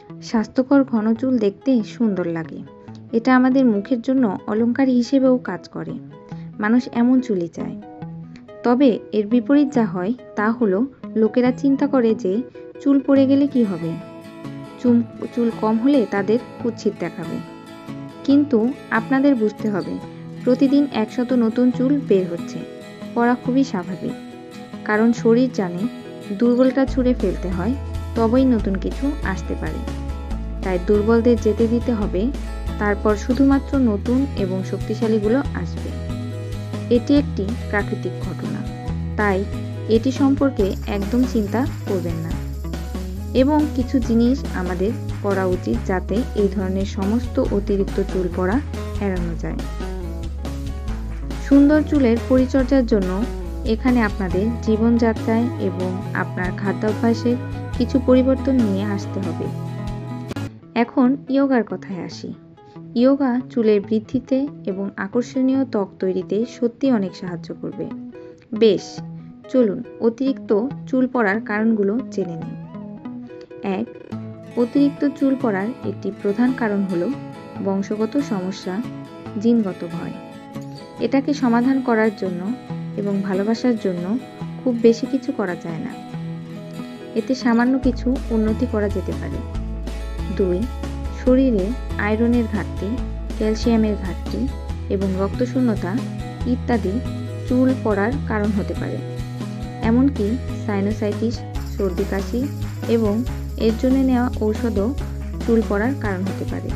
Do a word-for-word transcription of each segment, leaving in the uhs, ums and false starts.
স্বাস্থ্যকর ঘন চুল দেখতে সুন্দর লাগে। এটা আমাদের মুখের জন্য অলংকার হিসেবেও কাজ করে। মানুষ এমন চুলই চায়। তবে এর বিপরীত যা হয় তা হলো লোকেরা চিন্তা করে যে চুল পড়ে গেলে কি হবে, চুল চুল কম হলে তাদের কুৎসিত দেখাবে। কিন্তু আপনাদের বুঝতে হবে, প্রতিদিন একশত নতুন চুল বের হচ্ছে, পড়া খুবই স্বাভাবিক। কারণ শরীর জানে দুর্বলটা ছুঁড়ে ফেলতে হয়, তবেই নতুন কিছু আসতে পারে। তাই দুর্বলদের যেতে দিতে হবে, তারপর শুধুমাত্র নতুন এবং শক্তিশালীগুলো আসবে। এটি একটি প্রাকৃতিক ঘটনা, তাই এটি সম্পর্কে একদম চিন্তা করবেন না। এবং কিছু জিনিস আমাদের করা উচিত যাতে এই ধরনের সমস্ত অতিরিক্ত চুল পড়া এড়ানো যায়। সুন্দর চুলের পরিচর্যার জন্য এখানে আপনাদের জীবনযাত্রায় এবং আপনার খাদ্যাভ্যাসের কিছু পরিবর্তন নিয়ে আসতে হবে। এখন ইয়োগার কথায় আসি। ইয়োগা চুলের বৃদ্ধিতে এবং আকর্ষণীয় ত্বক তৈরিতে সত্যি অনেক সাহায্য করবে। বেশ, চলুন অতিরিক্ত চুল পড়ার কারণগুলো জেনে নিই। এক, অতিরিক্ত চুল পড়ার একটি প্রধান কারণ হলো বংশগত সমস্যা, জিনগত ভয়। এটাকে সমাধান করার জন্য এবং ভালোবাসার জন্য খুব বেশি কিছু করা যায় না। এতে সামান্য কিছু উন্নতি করা যেতে পারে। দুই, শরীরে আয়রনের ঘাটতি, ক্যালসিয়ামের ঘাটতি এবং রক্তশূন্যতা ইত্যাদি চুল পড়ার কারণ হতে পারে। এমনকি সাইনোসাইটিস, সর্দি কাশি এবং এর জন্য নেওয়া ঔষধও চুল পড়ার কারণ হতে পারে।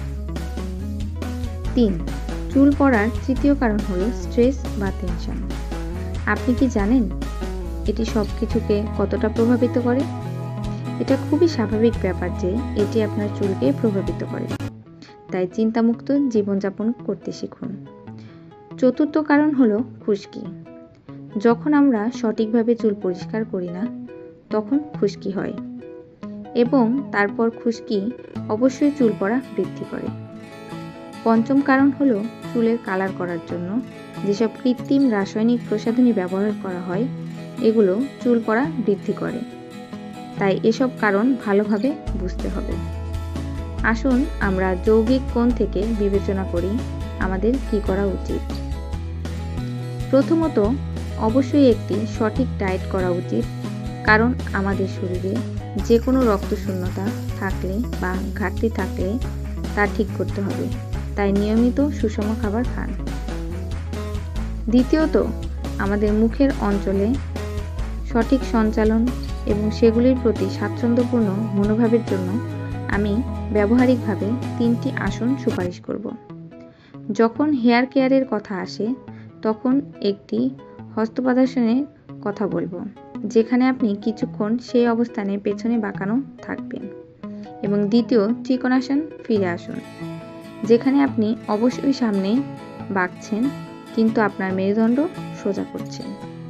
তিন, চুল পড়ার তৃতীয় কারণ হলো স্ট্রেস বা টেনশন। আপনি কি জানেন এটি সব কিছুকে কতটা প্রভাবিত করে? এটা খুবই স্বাভাবিক ব্যাপার যে এটি আপনার চুলকে প্রভাবিত করে। তাই চিন্তামুক্ত জীবনযাপন করতে শিখুন। চতুর্থ কারণ হলো খুশকি। যখন আমরা সঠিকভাবে চুল পরিষ্কার করি না, তখন খুশকি হয় এবং তারপর খুশকি অবশ্যই চুল পড়া বৃদ্ধি করে। পঞ্চম কারণ হলো চুলের কালার করার জন্য যেসব কৃত্রিম রাসায়নিক প্রসাধনী ব্যবহার করা হয়, এগুলো চুল পড়া বৃদ্ধি করে। তাই এসব কারণ ভালোভাবে বুঝতে হবে। আসুন আমরা যৌগিক কোণ থেকে বিবেচনা করি আমাদের কি করা উচিত। প্রথমত, অবশ্যই একটি সঠিক ডায়েট করা উচিত, কারণ আমাদের শরীরে যে কোনো রক্তশূন্যতা থাকলে বা ঘাটতি থাকলে তা ঠিক করতে হবে। তাই নিয়মিত সুষম খাবার খান। দ্বিতীয়ত, আমাদের মুখের অঞ্চলে সঠিক সঞ্চালন এবং সেগুলির প্রতি স্বাচ্ছন্দ্যপূর্ণ মনোভাবের জন্য আমি ব্যবহারিকভাবে তিনটি আসন সুপারিশ করব। যখন হেয়ার কেয়ারের কথা আসে, তখন একটি হস্তপাদাসনের কথা বলবো, যেখানে আপনি কিছুক্ষণ সেই অবস্থানে পেছনে বাঁকানো থাকবেন। এবং দ্বিতীয় ত্রিকোণাসন ফিরে আসুন, যেখানে আপনি অবশ্যই সামনে বাঁকছেন কিন্তু আপনার মেরুদণ্ড সোজা করছেন,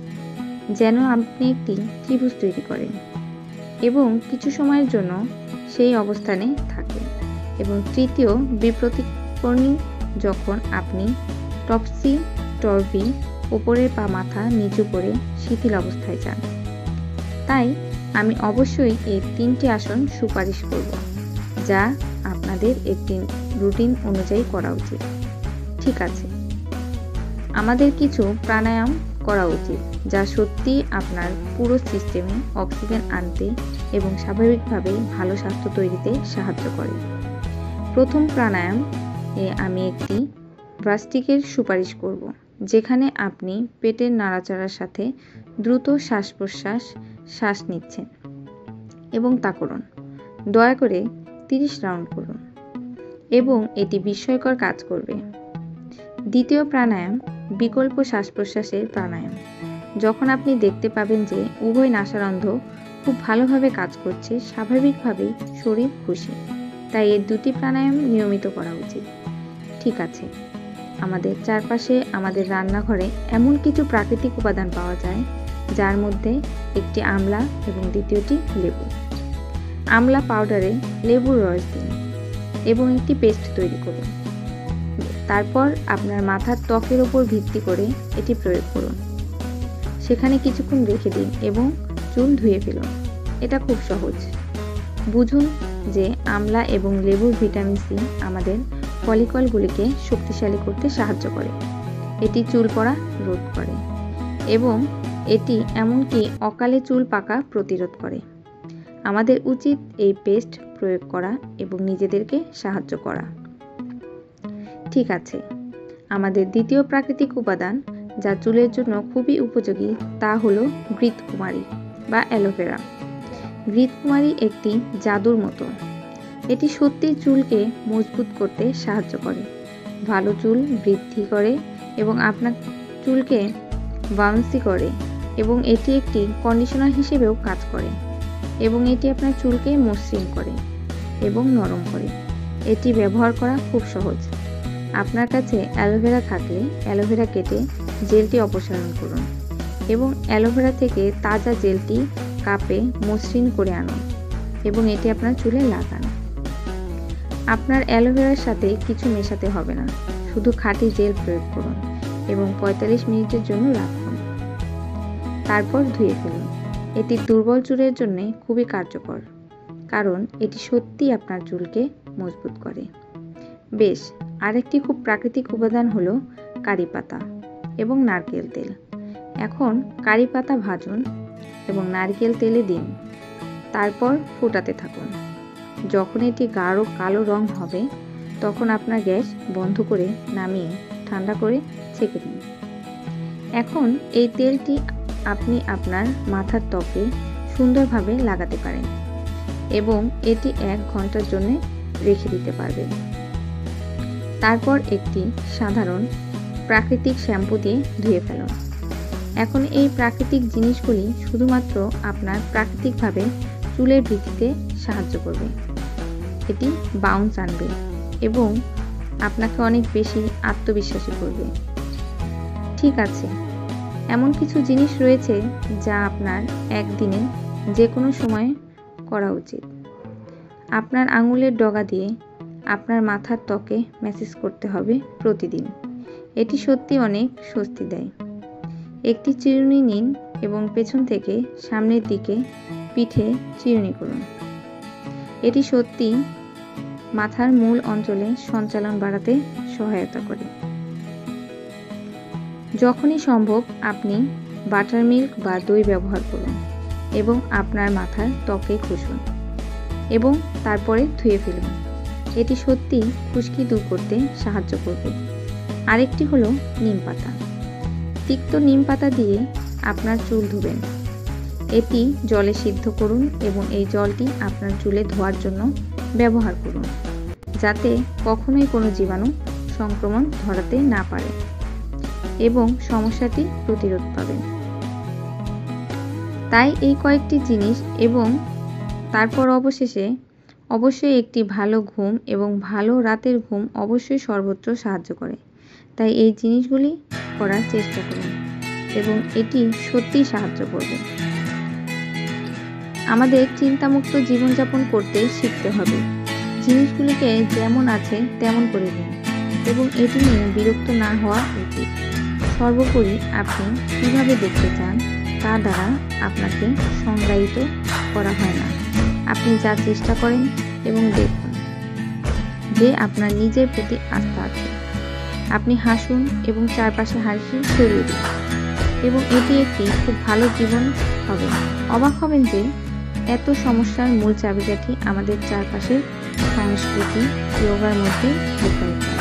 যেন আপনি একটি ত্রিভুজ তৈরি করেন এবং কিছু সময়ের জন্য সেই অবস্থানে থাকেন। এবং তৃতীয় বিপ্রতিকর্ণী, যখন আপনি টপসি টর্ভি উপরের পা মাথা নিচু করে শিথিল অবস্থায় যান। তাই আমি অবশ্যই এই তিনটি আসন সুপারিশ করব, যা আপনাদের একটি রুটিন অনুযায়ী করা উচিত। ঠিক আছে, আমাদের কিছু প্রাণায়াম করা উচিত যা সত্যি আপনার পুরো সিস্টেমে অক্সিজেন আনতে এবং স্বাভাবিকভাবে ভালো স্বাস্থ্য তৈরিতে সাহায্য করে। প্রথম প্রাণায়াম এ আমি একটি ব্রাস্টিকের সুপারিশ করব, যেখানে আপনি পেটের নাড়াচাড়ার সাথে দ্রুত শ্বাস প্রশ্বাস শ্বাস নিচ্ছেন এবং তা করুন। দয়া করে তিরিশ রাউন্ড করুন এবং এটি বিস্ময়কর কাজ করবে। দ্বিতীয় প্রাণায়াম বিকল্প শ্বাস প্রশ্বাসের প্রাণায়াম। যখন আপনি দেখতে পাবেন যে উভয় নাসারন্ধ্র খুব ভালোভাবে কাজ করছে, স্বাভাবিকভাবেই শরীর খুশি। তাই এই দুটি প্রাণায়াম নিয়মিত করা উচিত। ঠিক আছে, আমাদের চারপাশে আমাদের রান্নাঘরে এমন কিছু প্রাকৃতিক উপাদান পাওয়া যায়, যার মধ্যে একটি আমলা এবং দ্বিতীয়টি লেবু। আমলা পাউডারে লেবুর রস দিন এবং একটি পেস্ট তৈরি করুন। তারপর আপনার মাথার ত্বকের উপর ভিত্তি করে এটি প্রয়োগ করুন। সেখানে কিছুক্ষণ রেখে দিন এবং চুল ধুয়ে ফেলুন। এটা খুব সহজ। বুঝুন যে আমলা এবং লেবুর ভিটামিন সি আমাদের ফলিকলগুলিকে শক্তিশালী করতে সাহায্য করে। এটি চুল পড়া রোধ করে এবং এটি এমনকি অকালে চুল পাকা প্রতিরোধ করে। আমাদের উচিত এই পেস্ট প্রয়োগ করা এবং নিজেদেরকে সাহায্য করা। ঠিক আছে, আমাদের দ্বিতীয় প্রাকৃতিক উপাদান যা চুলের জন্য খুবই উপযোগী তা হলো ঘৃতকুমারী বা অ্যালোভেরা। ঘৃতকুমারী একটি জাদুর মতো। এটি সত্যি চুলকে মজবুত করতে সাহায্য করে, ভালো চুল বৃদ্ধি করে এবং আপনার চুলকে বাউন্সি করে এবং এটি একটি কন্ডিশনার হিসেবেও কাজ করে এবং এটি আপনার চুলকে মসৃণ করে এবং নরম করে। এটি ব্যবহার করা খুব সহজ। আপনার কাছে অ্যালোভেরা থাকলে অ্যালোভেরা কেটে জেলটি অপসারণ করুন এবং অ্যালোভেরা থেকে তাজা জেলটি কাপে মসৃণ করে আনুন এবং এটি আপনার চুলে লাগান। আপনার অ্যালোভেরার সাথে কিছু মেশাতে হবে না, শুধু খাঁটি জেল প্রয়োগ করুন এবং পঁয়তাল্লিশ মিনিটের জন্য রাখুন। তারপর ধুয়ে ফেলুন। এটি দুর্বল চুলের জন্য খুবই কার্যকর কারণ এটি সত্যিই আপনার চুলকে মজবুত করে। বেশ, আরেকটি খুব প্রাকৃতিক উপাদান হলো কারি পাতা এবং নারকেল তেল। এখন কারি পাতা ভাজুন এবং নারকেল তেলে দিন, তারপর ফোটাতে থাকুন। যখন এটি গাঢ় কালো রং হবে তখন আপনার গ্যাস বন্ধ করে নামিয়ে ঠান্ডা করে ছেঁকে দিন। এখন এই তেলটি আপনি আপনার মাথার ত্বকে সুন্দরভাবে লাগাতে পারেন এবং এটি এক ঘন্টার জন্য রেখে দিতে পারবেন। তারপর একটি সাধারণ প্রাকৃতিক শ্যাম্পু দিয়ে ধুয়ে ফেলুন। এখন এই প্রাকৃতিক জিনিসগুলি শুধুমাত্র আপনার প্রাকৃতিকভাবে চুলের বৃদ্ধিতে সাহায্য করবে। এটি বাউন্স আনবে এবং আপনাকে অনেক বেশি আত্মবিশ্বাসী করবে। ঠিক আছে, এমন কিছু জিনিস রয়েছে যা আপনার একদিনে যে কোনো সময় করা উচিত। আপনার আঙুলের ডগা দিয়ে আপনার মাথার ত্বকে ম্যাসেজ করতে হবে প্রতিদিন। এটি সত্যি অনেক স্বস্তি দেয়। একটি চিরুনি নিন এবং পেছন থেকে সামনের দিকে পিঠে চিরুনি করুন। এটি সত্যি মাথার মূল অঞ্চলে সঞ্চালন বাড়াতে সহায়তা করে। যখনই সম্ভব আপনি বাটারমিল্ক বা দই ব্যবহার করুন এবং আপনার মাথার ত্বকে ঘষুন এবং তারপরে ধুয়ে ফেলুন। এটি সত্যি খুশকি দূর করতে সাহায্য করবে। আরেকটি হলো নিম পাতা। তিক্ত নিম পাতা দিয়ে আপনার চুল ধুবেন। এটি জলে সিদ্ধ করুন এবং এই জলটি আপনার চুলে ধোয়ার জন্য ব্যবহার করুন যাতে কখনোই কোনো জীবাণু সংক্রমণ ধরাতে না পারে এবং সমস্যাটি প্রতিরোধ পাবেন। তাই এই কয়েকটি জিনিস এবং তারপর অবশেষে অবশ্যই একটি ভালো ঘুম এবং ভালো রাতের ঘুম অবশ্যই সর্বত্র সাহায্য করে। তাই এই জিনিসগুলি করার চেষ্টা করুন এবং এটি সত্যিই সাহায্য করবে। আমাদের চিন্তামুক্ত জীবনযাপন করতে শিখতে হবে। জিনিসগুলিকে যেমন আছে তেমন করে দিন এবং এটি নিয়ে বিরক্ত না হওয়া উচিত। সর্বোপরি আপনি কীভাবে দেখতে চান তা দ্বারা আপনাকে সংজ্ঞায়িত করা হয় না। আপনি যা চেষ্টা করেন এবং দেখুন যে আপনার নিজের প্রতি আস্থা আছে। আপনি হাসুন এবং চারপাশে হাসি ছড়িয়ে দিন এবং এটি একটি খুব ভালো জীবন হবে। অবাক হবেন যে এত সমস্যার মূল চাবিকাঠি আমাদের চারপাশের সংস্কৃতি যোগার মধ্যে লুকায়িত।